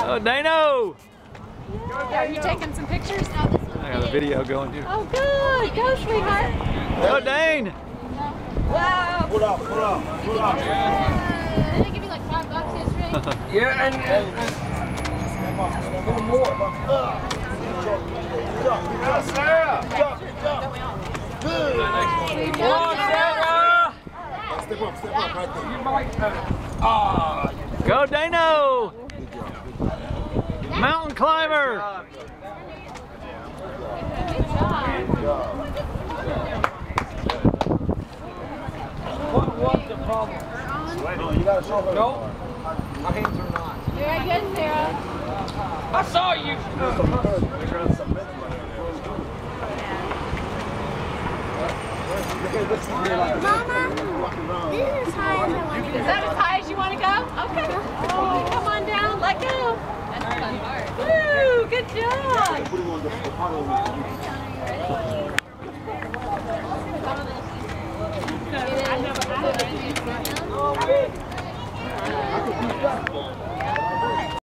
Oh, Dano! Are you taking some pictures? I got a video going too. Oh, good. Go, sweetheart. Oh, Dane! Wow. Pull up, pull up, pull up. Did they give you like $5 yesterday? Yeah, and a little more. Yes, Sarah. Good. Come on, Sarah! Step up right there. You might. Go, Dano! Mountain climber! What was the problem? No, you gotta show her. No, my hands are not. Very good, Sarah. I saw you. Mama, this is as high as I want to go. Is that as high as you want to go? Okay. Oh, come on down. Let go. That's the fun part. Woo! Good job. Put him on the